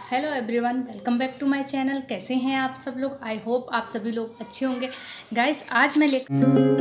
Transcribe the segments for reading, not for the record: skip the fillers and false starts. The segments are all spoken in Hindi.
Hello everyone, welcome back to my channel. कैसे हैं आप सब लोग? आई होप आप सभी लोग अच्छे होंगे। गाइस, आज मैं लेकर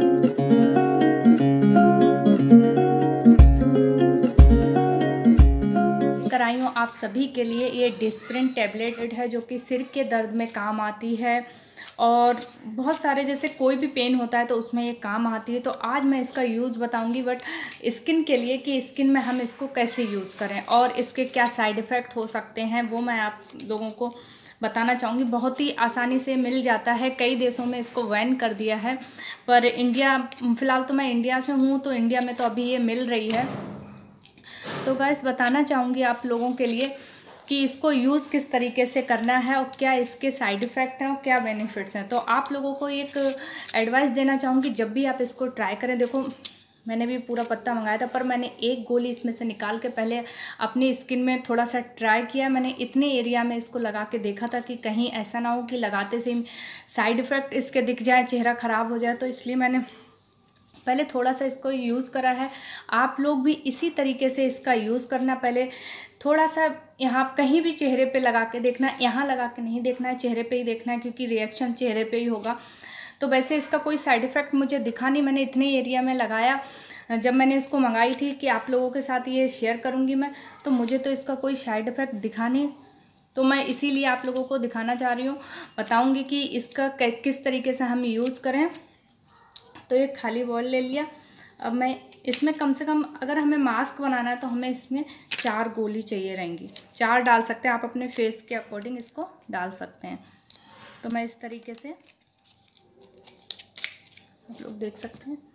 आई हूँ आप सभी के लिए ये डिस्प्रिन टैबलेट है, जो कि सिर के दर्द में काम आती है और बहुत सारे जैसे कोई भी पेन होता है तो उसमें ये काम आती है। तो आज मैं इसका यूज़ बताऊंगी, बट स्किन के लिए, कि स्किन में हम इसको कैसे यूज़ करें और इसके क्या साइड इफ़ेक्ट हो सकते हैं वो मैं आप लोगों को बताना चाहूँगी। बहुत ही आसानी से मिल जाता है, कई देशों में इसको बैन कर दिया है, पर इंडिया, फ़िलहाल तो मैं इंडिया से हूँ तो इंडिया में तो अभी ये मिल रही है। तो गाइस, बताना चाहूँगी आप लोगों के लिए कि इसको यूज़ किस तरीके से करना है और क्या इसके साइड इफ़ेक्ट हैं और क्या बेनिफिट्स हैं। तो आप लोगों को एक एडवाइस देना चाहूँगी, जब भी आप इसको ट्राई करें। देखो, मैंने भी पूरा पत्ता मंगाया था, पर मैंने एक गोली इसमें से निकाल के पहले अपनी स्किन में थोड़ा सा ट्राई किया। मैंने इतने एरिया में इसको लगा के देखा था कि कहीं ऐसा ना हो कि लगाते से ही साइड इफ़ेक्ट इसके दिख जाए, चेहरा ख़राब हो जाए। तो इसलिए मैंने पहले थोड़ा सा इसको यूज़ करा है। आप लोग भी इसी तरीके से इसका यूज़ करना। पहले थोड़ा सा यहाँ कहीं भी चेहरे पे लगा के देखना, यहाँ लगा के नहीं देखना है, चेहरे पे ही देखना है, क्योंकि रिएक्शन चेहरे पे ही होगा। तो वैसे इसका कोई साइड इफ़ेक्ट मुझे दिखा नहीं, मैंने इतने एरिया में लगाया। जब मैंने इसको मंगाई थी कि आप लोगों के साथ ये शेयर करूँगी मैं, तो मुझे तो इसका कोई साइड इफ़ेक्ट दिखा नहीं। तो मैं इसीलिए आप लोगों को दिखाना चाह रही हूँ, बताऊँगी कि इसका किस तरीके से हम यूज़ करें। तो एक खाली बॉल ले लिया। अब मैं इसमें कम से कम, अगर हमें मास्क बनाना है तो हमें इसमें 4 गोली चाहिए रहेंगी। 4 डाल सकते हैं आप, अपने फेस के अकॉर्डिंग इसको डाल सकते हैं। तो मैं इस तरीके से, आप लोग देख सकते हैं।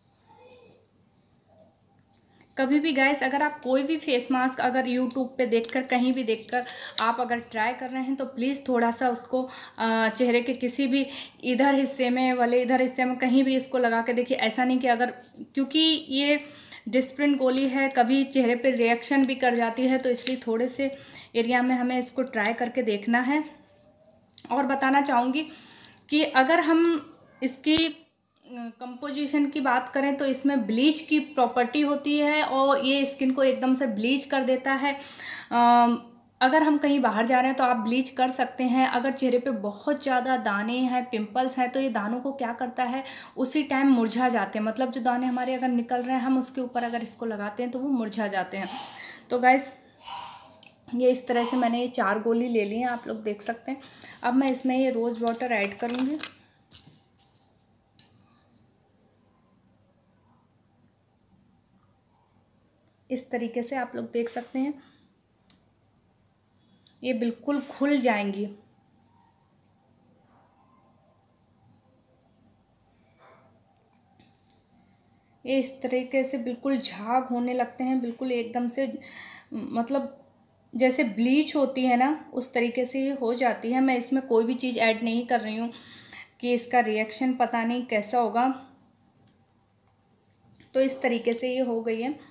कभी भी गाइस, अगर आप कोई भी फेस मास्क अगर यूट्यूब पे देखकर, कहीं भी देखकर आप अगर ट्राई कर रहे हैं, तो प्लीज़ थोड़ा सा उसको चेहरे के किसी भी इधर हिस्से में वाले, इधर हिस्से में कहीं भी इसको लगा के देखिए। ऐसा नहीं कि अगर, क्योंकि ये डिस्प्रिन गोली है, कभी चेहरे पे रिएक्शन भी कर जाती है, तो इसलिए थोड़े से एरिया में हमें इसको ट्राई करके देखना है। और बताना चाहूँगी कि अगर हम इसकी कंपोजिशन की बात करें तो इसमें ब्लीच की प्रॉपर्टी होती है और ये स्किन को एकदम से ब्लीच कर देता है। अगर हम कहीं बाहर जा रहे हैं तो आप ब्लीच कर सकते हैं। अगर चेहरे पे बहुत ज़्यादा दाने हैं, पिंपल्स हैं, तो ये दानों को क्या करता है, उसी टाइम मुरझा जाते हैं। मतलब जो दाने हमारे अगर निकल रहे हैं, हम उसके ऊपर अगर इसको लगाते हैं तो वो मुरझा जाते हैं। तो गाइस, ये इस तरह से मैंने ये 4 गोली ले ली हैं, आप लोग देख सकते हैं। अब मैं इसमें ये रोज़ वाटर ऐड करूँगी। इस तरीके से आप लोग देख सकते हैं, ये बिल्कुल खुल जाएंगी। ये इस तरीके से बिल्कुल झाग होने लगते हैं, बिल्कुल एकदम से, मतलब जैसे ब्लीच होती है ना, उस तरीके से ये हो जाती है। मैं इसमें कोई भी चीज़ ऐड नहीं कर रही हूँ कि इसका रिएक्शन पता नहीं कैसा होगा। तो इस तरीके से ये हो गई है।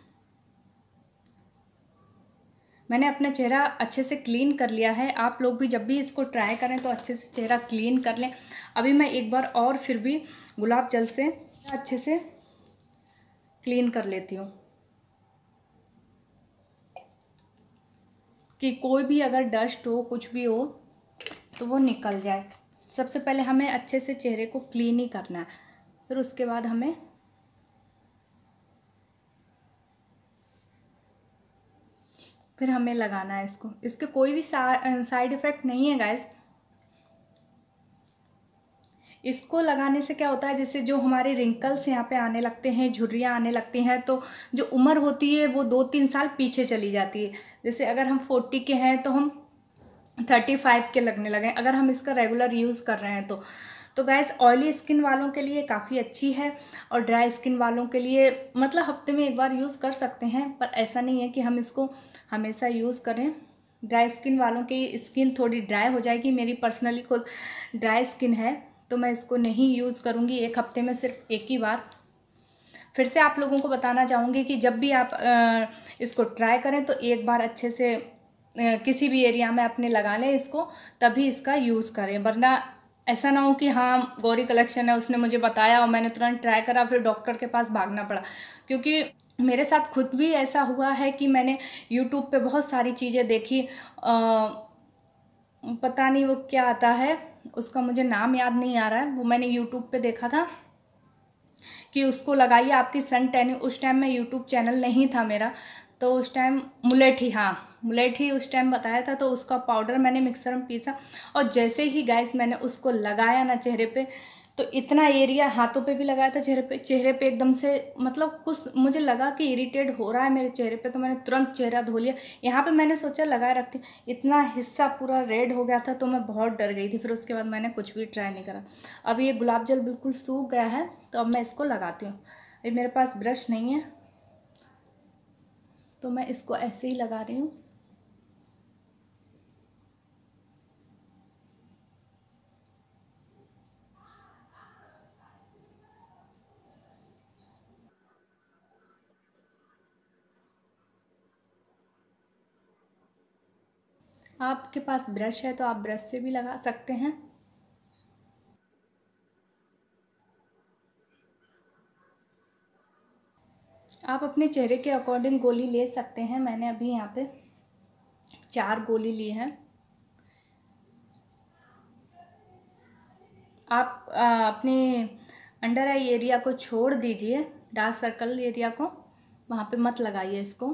मैंने अपना चेहरा अच्छे से क्लीन कर लिया है। आप लोग भी जब भी इसको ट्राई करें तो अच्छे से चेहरा क्लीन कर लें। अभी मैं एक बार और फिर भी गुलाब जल से अच्छे से क्लीन कर लेती हूँ, कि कोई भी अगर डस्ट हो, कुछ भी हो, तो वो निकल जाए। सबसे पहले हमें अच्छे से चेहरे को क्लीन ही करना है, फिर उसके बाद हमें लगाना है इसको। इसके कोई भी साइड इफ़ेक्ट नहीं है गाइस। इसको लगाने से क्या होता है, जैसे जो हमारे रिंकल्स यहाँ पे आने लगते हैं, झुर्रियाँ आने लगती हैं, तो जो उम्र होती है वो 2-3 साल पीछे चली जाती है। जैसे अगर हम 40 के हैं तो हम 35 के लगने लगे, अगर हम इसका रेगुलर यूज़ कर रहे हैं तो गैस, ऑयली स्किन वालों के लिए काफ़ी अच्छी है और ड्राई स्किन वालों के लिए मतलब हफ्ते में एक बार यूज़ कर सकते हैं, पर ऐसा नहीं है कि हम इसको हमेशा यूज़ करें। ड्राई स्किन वालों की स्किन थोड़ी ड्राई हो जाएगी। मेरी पर्सनली खुद ड्राई स्किन है, तो मैं इसको नहीं यूज़ करूँगी, एक हफ्ते में सिर्फ एक ही बार। फिर से आप लोगों को बताना चाहूँगी कि जब भी आप इसको ट्राई करें तो एक बार अच्छे से किसी भी एरिया में अपने लगा लें इसको, तभी इसका यूज़ करें। वरना ऐसा ना हो कि हाँ, गौरी कलेक्शन है, उसने मुझे बताया और मैंने तुरंत ट्राई करा, फिर डॉक्टर के पास भागना पड़ा। क्योंकि मेरे साथ खुद भी ऐसा हुआ है कि मैंने यूट्यूब पे बहुत सारी चीज़ें देखी, पता नहीं वो क्या आता है, उसका मुझे नाम याद नहीं आ रहा है। वो मैंने यूट्यूब पे देखा था कि उसको लगाइए आपकी सन टैनिंग। उस टाइम में यूट्यूब चैनल नहीं था मेरा, तो उस टाइम मुलेठी, हाँ मुलेठी उस टाइम बताया था। तो उसका पाउडर मैंने मिक्सर में पीसा, और जैसे ही गाइस मैंने उसको लगाया ना चेहरे पे, तो इतना एरिया, हाथों पे भी लगाया था, चेहरे पे एकदम से मतलब कुछ मुझे लगा कि इरिटेट हो रहा है मेरे चेहरे पे, तो मैंने तुरंत चेहरा धो लिया। यहाँ पे मैंने सोचा लगाए रखती, इतना हिस्सा पूरा रेड हो गया था, तो मैं बहुत डर गई थी। फिर उसके बाद मैंने कुछ भी ट्राई नहीं करा। अब ये गुलाब जल बिल्कुल सूख गया है, तो अब मैं इसको लगाती हूँ। अभी मेरे पास ब्रश नहीं है, तो मैं इसको ऐसे ही लगा रही हूँ। आपके पास ब्रश है तो आप ब्रश से भी लगा सकते हैं। आप अपने चेहरे के अकॉर्डिंग गोली ले सकते हैं। मैंने अभी यहाँ पे 4 गोली ली हैं। आप अपने अंडर आई एरिया को छोड़ दीजिए, डार्क सर्कल एरिया को, वहाँ पे मत लगाइए इसको।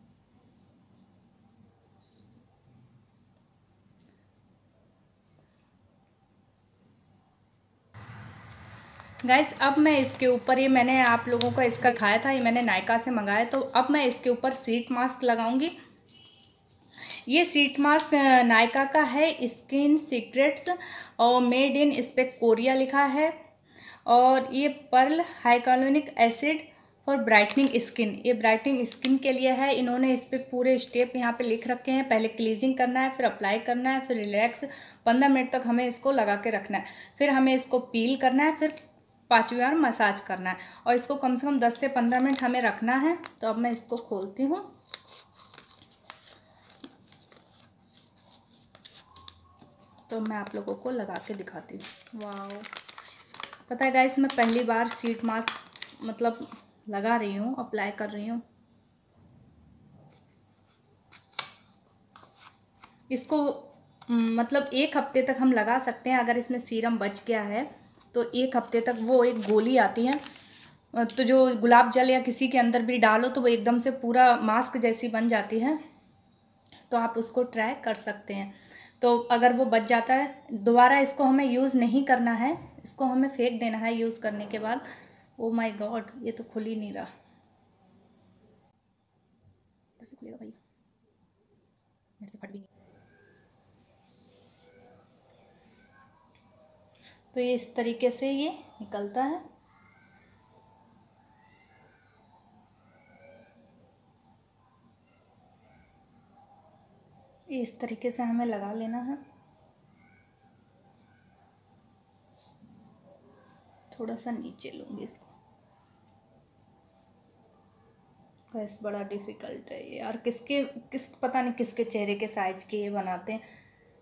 गाइस अब मैं इसके ऊपर, ये मैंने आप लोगों को इसका खाया था, ये मैंने नायका से मंगाया, तो अब मैं इसके ऊपर शीट मास्क लगाऊंगी। ये शीट मास्क नायका का है, स्किन सीक्रेट्स, और मेड इन, इस पर कोरिया लिखा है। और ये pearl hyaluronic acid for brightening skin, ये ब्राइटनिंग स्किन के लिए है। इन्होंने इस पर पूरे स्टेप यहाँ पे लिख रखे हैं। पहले क्लीजिंग करना है, फिर अप्लाई करना है, फिर रिलैक्स 15 मिनट तक हमें इसको लगा के रखना है, फिर हमें इसको पील करना है, फिर 5वीं बार मसाज करना है, और इसको कम से कम 10 से 15 मिनट हमें रखना है। तो अब मैं इसको खोलती हूँ, तो मैं आप लोगों को लगा के दिखाती हूँ। वाह, पता है गाइस, मैं पहली बार शीट मास्क मतलब लगा रही हूँ, अप्लाई कर रही हूँ। इसको मतलब 1 हफ्ते तक हम लगा सकते हैं। अगर इसमें सीरम बच गया है तो 1 हफ्ते तक, वो एक गोली आती है, तो जो गुलाब जल या किसी के अंदर भी डालो तो वो एकदम से पूरा मास्क जैसी बन जाती है। तो आप उसको ट्राई कर सकते हैं। तो अगर वो बच जाता है, दोबारा इसको हमें यूज़ नहीं करना है, इसको हमें फेंक देना है यूज़ करने के बाद। ओ माय गॉड, ये तो खुल ही नहीं रहा। कैसे खुलेगा भाई, मेरे से फट भी नहीं। तो ये इस तरीके से ये निकलता है। ये इस तरीके से हमें लगा लेना है। थोड़ा सा नीचे लूँगी इसको। बस बड़ा डिफ़िकल्ट है ये यार, पता नहीं किसके चेहरे के साइज के ये बनाते हैं।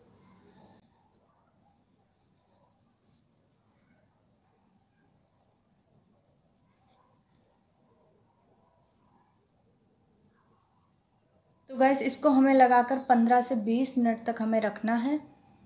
तो गैस इसको हमें लगाकर 15 से 20 मिनट तक हमें रखना है।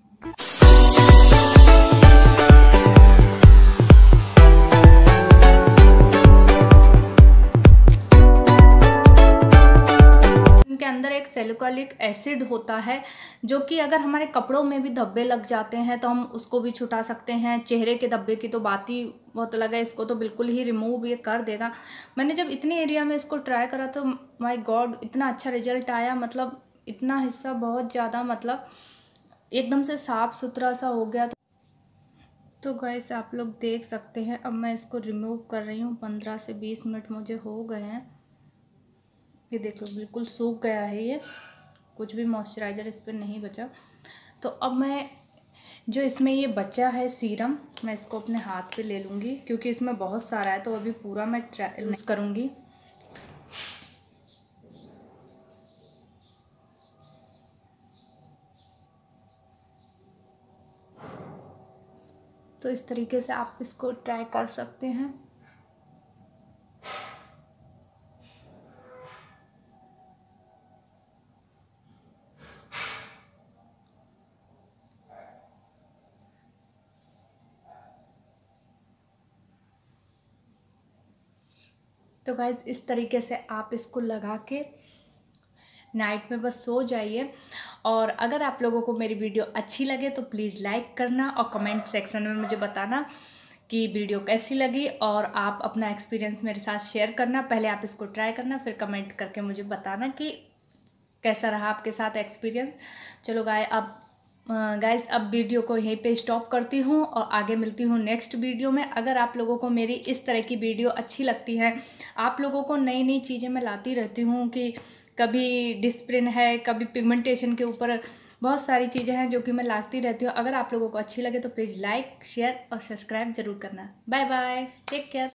इनके अंदर एक सैलिसिलिक एसिड होता है, जो कि अगर हमारे कपड़ों में भी धब्बे लग जाते हैं तो हम उसको भी छुटा सकते हैं। चेहरे के धब्बे की तो बात ही बहुत अलग है, इसको तो बिल्कुल ही रिमूव ये कर देगा। मैंने जब इतने एरिया में इसको ट्राई करा तो माय गॉड, इतना अच्छा रिजल्ट आया। मतलब इतना हिस्सा बहुत ज़्यादा, मतलब एकदम से साफ़ सुथरा सा हो गया। तो गाइस आप लोग देख सकते हैं, अब मैं इसको रिमूव कर रही हूँ। 15 से 20 मिनट मुझे हो गए हैं। ये देख लो, बिल्कुल सूख गया है ये, कुछ भी मॉइस्चराइज़र इस पर नहीं बचा। तो अब मैं जो इसमें ये बचा है सीरम, मैं इसको अपने हाथ पे ले लूँगी, क्योंकि इसमें बहुत सारा है, तो अभी पूरा मैं यूज़ करूँगी। तो इस तरीके से आप इसको ट्राई कर सकते हैं। तो गाइज़ इस तरीके से आप इसको लगा के नाइट में बस सो जाइए। और अगर आप लोगों को मेरी वीडियो अच्छी लगे तो प्लीज़ लाइक करना और कमेंट सेक्शन में मुझे बताना कि वीडियो कैसी लगी, और आप अपना एक्सपीरियंस मेरे साथ शेयर करना। पहले आप इसको ट्राई करना, फिर कमेंट करके मुझे बताना कि कैसा रहा आपके साथ एक्सपीरियंस। चलो गाइस अब वीडियो को यहीं पे स्टॉप करती हूँ और आगे मिलती हूँ नेक्स्ट वीडियो में। अगर आप लोगों को मेरी इस तरह की वीडियो अच्छी लगती है, आप लोगों को नई नई चीज़ें मैं लाती रहती हूँ कि कभी डिस्प्रिन है, कभी पिगमेंटेशन के ऊपर बहुत सारी चीज़ें हैं जो कि मैं लाती रहती हूँ। अगर आप लोगों को अच्छी लगे तो प्लीज़ लाइक, शेयर और सब्सक्राइब ज़रूर करना। Bye bye, take care.